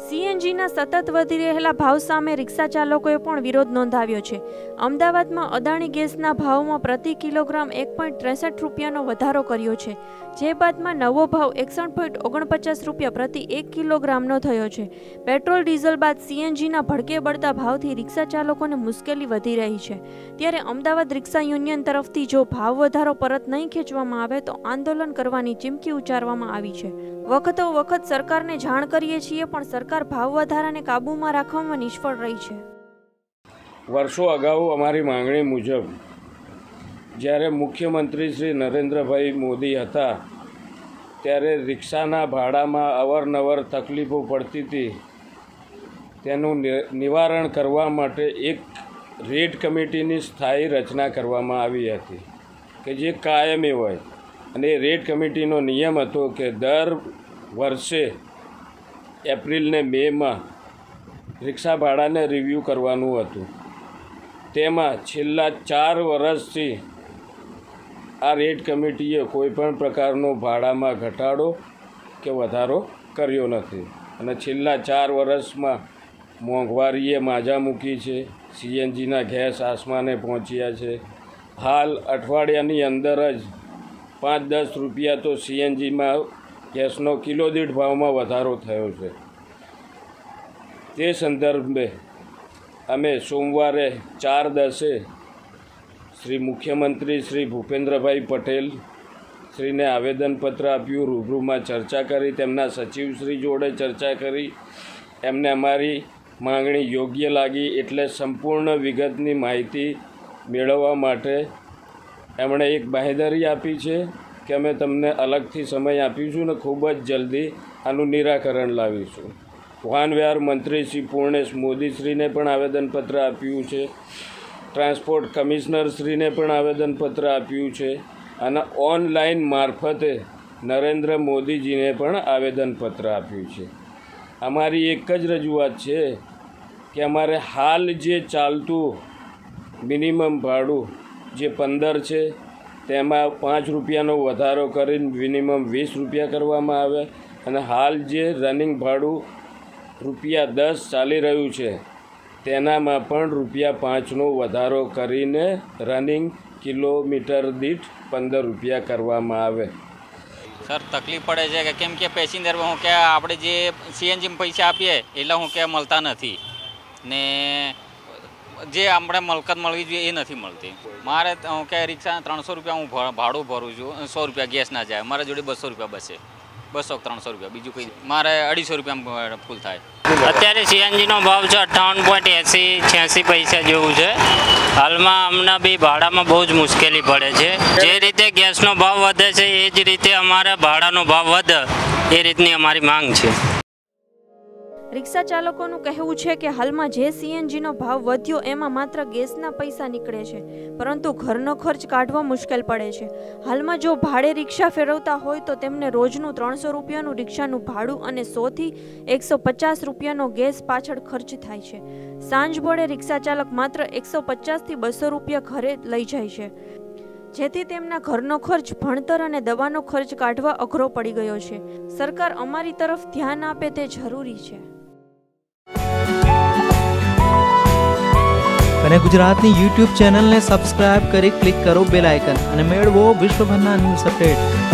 સીએનજીના સતત વધી રહેલા ભાવ સામે રિક્ષા ચાલકોએ પણ વિરોધ નોંધાવ્યો છે। અમદાવાદમાં અદાણી ગેસના ભાવમાં પ્રતિ કિલોગ્રામ 1.63 રૂપિયાનો વધારો કર્યો છે, જે બાદમાં નવો ભાવ 61.49 રૂપિયા પ્રતિ 1 કિલોગ્રામનો થયો છે। પેટ્રોલ ડીઝલ બાદ સીએનજીના ભડકે બળતા ભાવથી રિક્ષા ચાલકોને મુશ્કેલી વધી રહી છે। ત્યારે અમદાવાદ રિક્ષા યુનિયન તરફથી જો ભાવ વધારો પરત નહીં ખેંચવામાં આવે તો આંદોલન કરવાની ચીમકી ઉચ્ચારવામાં આવી છે। વખતો વખત સરકારને જાણ કરીએ છીએ પણ સરકાર ભાવ વધારાને કાબૂમાં રાખવામાં નિષ્ફળ રહી છે। વર્ષો અગાઉ અમારી માંગણી મુજબ જ્યારે મુખ્યમંત્રી શ્રી નરેન્દ્રભાઈ મોદી હતા ત્યારે રિક્ષાના ભાડામાં અવારનવાર તકલીફો પડતી હતી। તેનું નિવારણ કરવા માટે એક રેટ કમિટીની સ્થાયી રચના કરવામાં આવી હતી કે જે કાયમી હોય, અને એ રેટ કમિટીનો નિયમ હતો કે દર વર્ષે એપ્રિલ ને મેમાં રિક્ષા ભાડાને રિવ્યૂ કરવાનું હતું। તેમાં છેલ્લા 4 વર્ષથી આ રેટ કમિટીએ કોઈપણ પ્રકારનો ભાડામાં ઘટાડો કે વધારો કર્યો નથી, અને છેલ્લા 4 વર્ષમાં મોંઘવારીએ માજા મૂકી છે। સીએનજીના ગેસ આસમાને પહોંચ્યા છે। હાલ અઠવાડિયાની અંદર જ 5-10 રૂપિયા તો સીએનજીમાં ગેસનો કિલો દીઠ ભાવમાં વધારો થયો છે। તે સંદર્ભે અમે સોમવારે 4/10 શ્રી મુખ્યમંત્રી શ્રી ભૂપેન્દ્રભાઈ પટેલ શ્રીને આવેદનપત્ર આપ્યું, રૂબરૂમાં ચર્ચા કરી, તેમના સચિવશ્રી જોડે ચર્ચા કરી। એમને અમારી માંગણી યોગ્ય લાગી એટલે સંપૂર્ણ વિગતની માહિતી મેળવવા માટે એમણે એક બાંહેધરી આપી છે કે અમે તમને અલગથી સમય આપીશું ને ખૂબ જ જલ્દી આનું નિરાકરણ લાવીશું। વાહન વ્યવહાર મંત્રી શ્રી પૂર્ણેશ મોદીશ્રીને પણ આવેદનપત્ર આપ્યું છે, ટ્રાન્સપોર્ટ કમિશનરશ્રીને પણ આવેદનપત્ર આપ્યું છે, અને ઓનલાઈન મારફતે નરેન્દ્ર મોદીજીને પણ આવેદનપત્ર આપ્યું છે। અમારી એક જ રજૂઆત છે કે અમારે હાલ જે ચાલતું મિનિમમ ભાડું જે 15 છે તેમાં 5 રૂપિયાનો વધારો કરીને મિનિમમ 20 રૂપિયા કરવામાં આવે, અને હાલ જે રનિંગ ભાડું ₹10 ચાલી રહ્યું છે તેનામાં પણ ₹5નો વધારો કરીને રનિંગ કિલોમીટર દીઠ 15 રૂપિયા કરવામાં આવે। સર તકલીફ પડે છે કે કેમ કે પેસેન્જર હું કે આપણે જે સીએનજીમાં પૈસા આપીએ એટલે હું કે મળતા નથી ને જે આપણે મલકત મળવી જોઈએ એ નથી મળતી। મારે હું કે રિક્ષા 300 રૂપિયા હું ભાડું ભરું છું, 100 રૂપિયા ગેસ ના જાય, મારા જોડે 200 રૂપિયા બસે, 200-300 રૂપિયા, બીજું કંઈ મારે 250 રૂપિયા ફૂલ થાય। અત્યારે સીએનજીનો ભાવ છે 58.86 પૈસા જેવું છે। હાલમાં અમને બી ભાડામાં બહુ જ મુશ્કેલી પડે છે। જે રીતે ગેસનો ભાવ વધે છે એ જ રીતે અમારે ભાડાનો ભાવ વધે એ રીતની અમારી માંગ છે। રિક્ષા ચાલકોનું કહેવું છે કે હાલમાં જે સીએનજીનો ભાવ વધ્યો એમાં માત્ર ગેસના પૈસા નીકળે છે, પરંતુ ઘરનો ખર્ચ કાઢવો મુશ્કેલ પડે છે। હાલમાં જો ભાડે રિક્ષા ફેરવતા હોય તો તેમને રોજનું 300 રૂપિયાનું રિક્ષાનું ભાડું અને 100 થી 150 રૂપિયાનો ગેસ પાછળ ખર્ચ થાય છે। સાંજ પડે રિક્ષા ચાલક માત્ર 150 થી 200 રૂપિયા ઘરે લઈ જાય છે, જેથી તેમના ઘરનો ખર્ચ, ભણતર અને દવાનો ખર્ચ કાઢવા અઘરો પડી ગયો છે। સરકાર અમારી તરફ ધ્યાન આપે તે જરૂરી છે। અને ગુજરાતની YouTube ચેનલને સબસ્ક્રાઇબ કરી ક્લિક કરો બેલ આઇકન અને મેળવો વિશ્વભરના ન્યૂઝ અપડેટ।